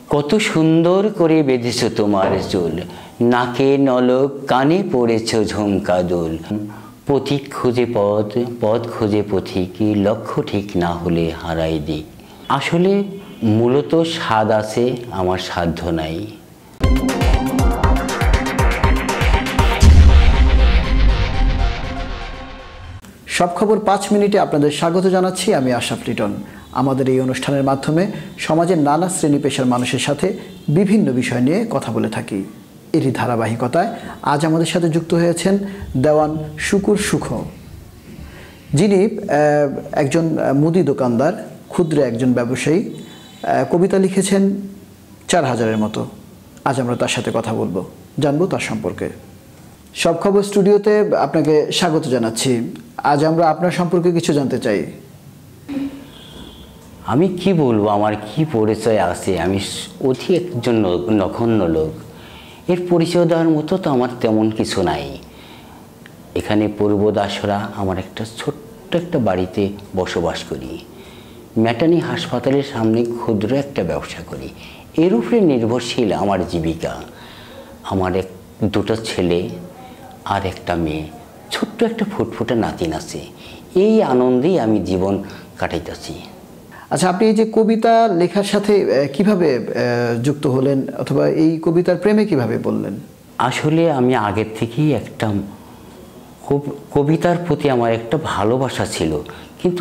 কত সুন্দর করে বেঁধেছ তোমার চুল, নাকে নলক, কানে পড়েছ ঝুমকা দুল। পথিক খুঁজে পথ, পথ খুঁজে পথিক, লক্ষ্য ঠিক না হলে হারাই দিক। আসলে মূলত স্বাদ আছে, আমার সাধ্য নাই। সব খবর 5 মিনিটে আপনাদের স্বাগত জানাচ্ছি। আমি আশরাফ লিটন। আমাদের এই অনুষ্ঠানের মাধ্যমে সমাজের নানা শ্রেণী পেশার মানুষের সাথে বিভিন্ন বিষয় নিয়ে কথা বলে থাকি। এরই ধারাবাহিকতায় আজ আমাদের সাথে যুক্ত হয়েছেন দেওয়ান শুকুর সুখ, যিনি একজন মুদি দোকানদার, ক্ষুদ্র একজন ব্যবসায়ী। কবিতা লিখেছেন 4000-এর মতো। আজ আমরা তার সাথে কথা বলবো, জানবো তার সম্পর্কে। সব খবর স্টুডিওতে আপনাকে স্বাগত জানাচ্ছি। আজ আমরা আপনার সম্পর্কে কিছু জানতে চাই। আমি কি বলবো, আমার কি পরিচয় আছে? আমি অতি একজন নগণ্য লোক। এর পরিচয় দেওয়ার মতো তো আমার তেমন কিছু নাই। এখানে পূর্বদাসরা আমার একটা ছোট্ট একটা বাড়িতে বসবাস করি। ম্যাটার্নি হাসপাতালের সামনে ক্ষুদ্র একটা ব্যবসা করি। এর উপরে নির্ভরশীল আমার জীবিকা। আমার দুটো ছেলে আর একটা মেয়ে, ছোট্ট একটা ফুটফুটে নাতিন আছে। এই আনন্দেই আমি জীবন কাটাইতেছি। আচ্ছা, আপনি এই যে কবিতা লেখার সাথে কিভাবে যুক্ত হলেন, অথবা এই কবিতার প্রেমে কিভাবে বললেন? আসলে আমি আগের থেকেই একটা কবিতার প্রতি আমার একটা ভালোবাসা ছিল, কিন্তু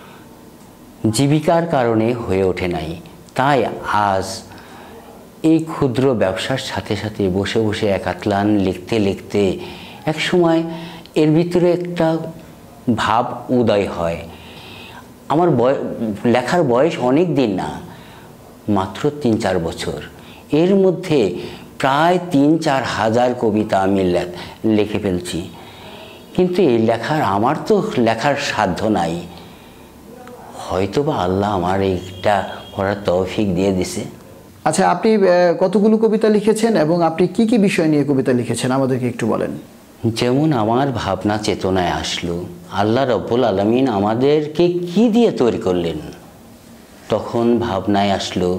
জীবিকার কারণে হয়ে ওঠে নাই। তাই আজ এই ক্ষুদ্র ব্যবসার সাথে সাথে বসে বসে একাত্লান লিখতে লিখতে এক সময় এর ভিতরে একটা ভাব উদয় হয়। আমার লেখার বয়স অনেক দিন না, মাত্র 3-4 বছর। এর মধ্যে প্রায় 3-4 হাজার কবিতা আমি লিখে ফেলছি। কিন্তু এই আমার তো লেখার সাধ্য নাই। হয়তোবা আল্লাহ আমার এইটা করার তৌফিক দিয়ে দিছে। আচ্ছা, আপনি কতগুলো কবিতা লিখেছেন এবং আপনি কি কি বিষয় নিয়ে কবিতা লিখেছেন আমাদেরকে একটু বলেন। যেমন আমার ভাবনা চেতনায় আসলো, আল্লাহ রব্বুল আলামিন আমাদেরকে কি দিয়ে তৈরি করলেন। তখন ভাবনায় আসলো,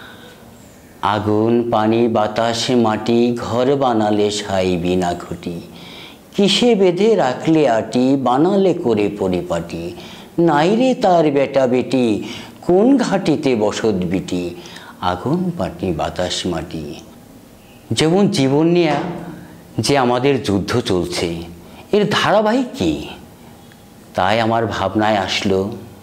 আগুন, পানি, বাতাস, মাটি, ঘর বানালে সাই বিনা খুঁটি, কিসে বেঁধে রাখলে আটি, বানালে করে পরিপাটি, নাইরে তার বেটা বেটি, কোন ঘাটিতে বসত বিটি, আগুন, পানি, বাতাস, মাটি। যেমন জীবন নিয়ে যে আমাদের যুদ্ধ চলছে, এর ধারাবাহিক কি, তাই আমার ভাবনায় আসলো,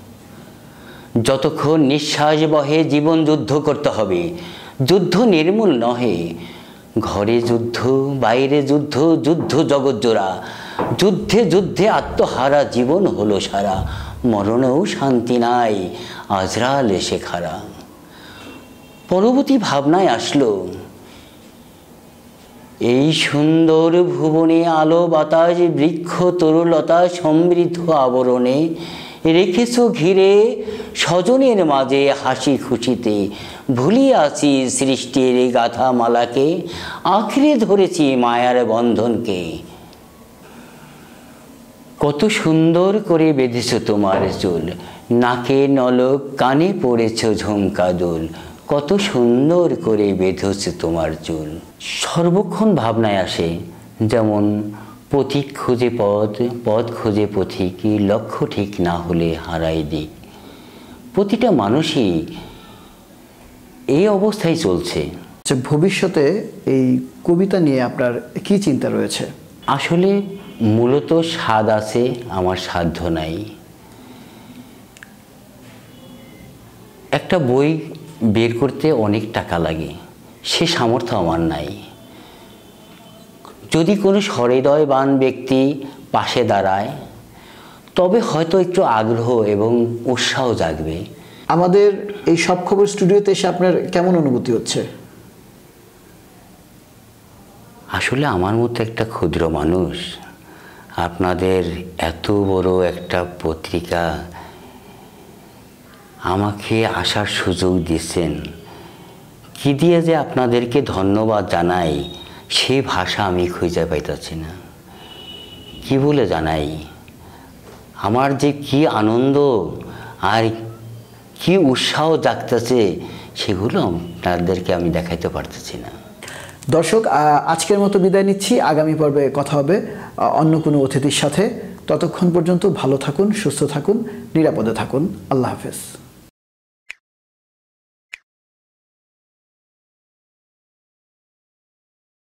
যতক্ষণ নিঃশ্বাস বহে জীবন যুদ্ধ করতে হবে। যুদ্ধ নির্মূল নহে, ঘরে যুদ্ধ, বাইরে যুদ্ধ, যুদ্ধ জগৎ জোড়া। যুদ্ধে যুদ্ধে আত্মহারা জীবন হলো সারা, মরণেও শান্তি নাই, আজরাল এসে খাড়া। পরবর্তী ভাবনায় আসলো, এই সুন্দর ভুবনে আলো বাতাস, বৃক্ষ তরুলতা সমৃদ্ধ আবরণে রেখেছ ঘিরে, স্বজনের মাঝে হাসি খুশিতে ভুলিয়ে আছি সৃষ্টির গাথা মালাকে, আঁকড়ে ধরেছি মায়ার বন্ধনকে। কত সুন্দর করে বেঁধেছ তোমার চুল, নাকে নলক, কানে পড়েছ ঝুমকা দুল। কত সুন্দর করে বেঁধেছ তোমার চুল। সর্বক্ষণ ভাবনায় আসে, যেমন পথিক খুঁজে পথ, পথ খুঁজে পথিক, লক্ষ্য ঠিক না হলে হারাই দিক। প্রতিটা মানুষই এই অবস্থায় চলছে। ভবিষ্যতে এই কবিতা নিয়ে আপনার কি চিন্তা রয়েছে? আসলে মূলত স্বাদ আছে, আমার সাধ্য নাই। একটা বই বের করতে অনেক টাকা লাগে, সে সামর্থ্য আমার নাই। যদি কোনো সহৃদয়বান ব্যক্তি পাশে দাঁড়ায়, তবে হয়তো একটু আগ্রহ এবং উৎসাহ জাগবে। আমাদের এই সব খবর স্টুডিওতে এসে আপনার কেমন অনুভূতি হচ্ছে? আসলে আমার মতো একটা ক্ষুদ্র মানুষ আপনাদের এত বড় একটা পত্রিকা আমাকে আসার সুযোগ দিয়েছেন, কি দিয়ে যে আপনাদেরকে ধন্যবাদ জানাই সেই ভাষা আমি খুঁজে পাইতেছি না। কি বলে জানাই, আমার যে কি আনন্দ আর কি উৎসাহ জাগতেছে সেগুলো আপনাদেরকে আমি দেখাইতে পারতেছি না। দর্শক, আজকের মতো বিদায় নিচ্ছি। আগামী পর্বে কথা হবে অন্য কোনো অতিথির সাথে। ততক্ষণ পর্যন্ত ভালো থাকুন, সুস্থ থাকুন, নিরাপদে থাকুন। আল্লাহ হাফেজ।